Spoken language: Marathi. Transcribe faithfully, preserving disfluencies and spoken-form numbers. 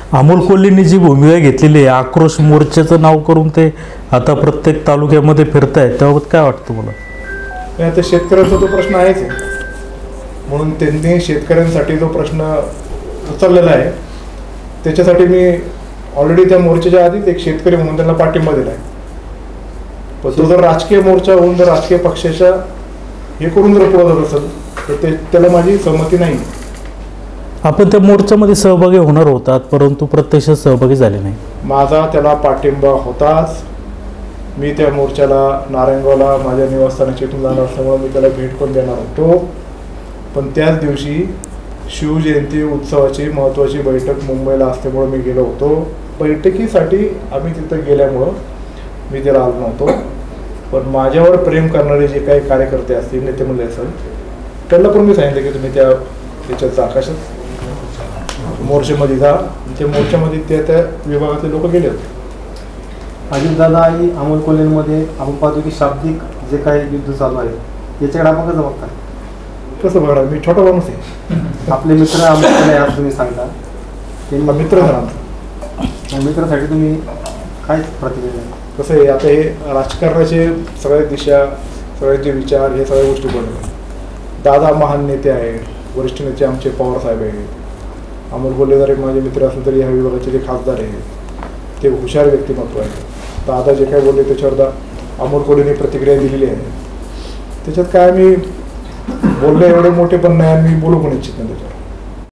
अमोल कोल्हेंनी जी भूमिका घेतलेली आहे, आक्रोश मोर्चाचं नाव करून ते आता प्रत्येक तालुक्यामध्ये फिरतायत, त्याबाबत काय वाटतं मला? नाही, आता शेतकऱ्यांचा तो प्रश्न आहेच आहे, म्हणून त्यांनी शेतकऱ्यांसाठी जो प्रश्न उचललेला आहे त्याच्यासाठी मी ऑलरेडी त्या मोर्चाच्या आधीच एक शेतकरी म्हणून त्यांना पाठिंबा दिला आहे. पण तो जर राजकीय मोर्चा होऊन जर राजकीय पक्षाच्या हे करून जर पुढे जात असेल तर ते त्याला माझी सहमती नाही. आपण त्या मोर्चामध्ये सहभागी होणार होतात, परंतु प्रत्यक्षात सहभागी झाले नाही. माझा त्याला पाठिंबा होताच. मी त्या मोर्चाला नारायणगावला माझ्या निवासस्थानाची इथून जाणार असल्यामुळे मी त्याला भेट पण देणार होतो. पण त्याच दिवशी शिवजयंती उत्सवाची महत्त्वाची बैठक मुंबईला असल्यामुळं मी गेलो होतो. बैठकीसाठी आम्ही तिथं गेल्यामुळं मी त्याला आलो नव्हतो. पण माझ्यावर प्रेम करणारे जे काही कार्यकर्ते असतील, नेते मंडळी असेल, त्यांना पण मी सांगितलं की तुम्ही त्या त्याच्यात जा, कशात मोर्चामध्ये जा. त्या मोर्चामध्ये त्या त्या विभागातले लोक गेले होते. अजितदादा आणि अमोल कोल्हेंमध्ये आपण पाहतो की शाब्दिक जे काही युद्ध चालू आहे याच्याकडे आपण कसं बघता? कसं बघा, मी छोटा माणूस आहे. आपले मित्र अमोल कोल्हे आज तुम्ही सांगता ते मित्र झाला, मित्रासाठी तुम्ही काय प्रतिक्रिया? कसं आहे, आता हे राजकारणाचे सगळ्या दिशा, सगळ्यांचे विचार, हे सगळ्या गोष्टी बनवले. दादा महान नेते आहेत, वरिष्ठ नेते आमचे पवार साहेब आहेत. अमोल कोल्हे जरी माझे मित्र असले तरी ह्या विभागाचे जे खासदार आहेत ते हुशार व्यक्तिमत्व आहे. दादा जे काय बोलले त्याच्यावर दा अमोल कोल्हेने प्रतिक्रिया दिलेली आहे. त्याच्यात काय मी बोलणे एवढे मोठे पण नाही आणि मी बोलू पण इच्छित नाही त्याच्यावर.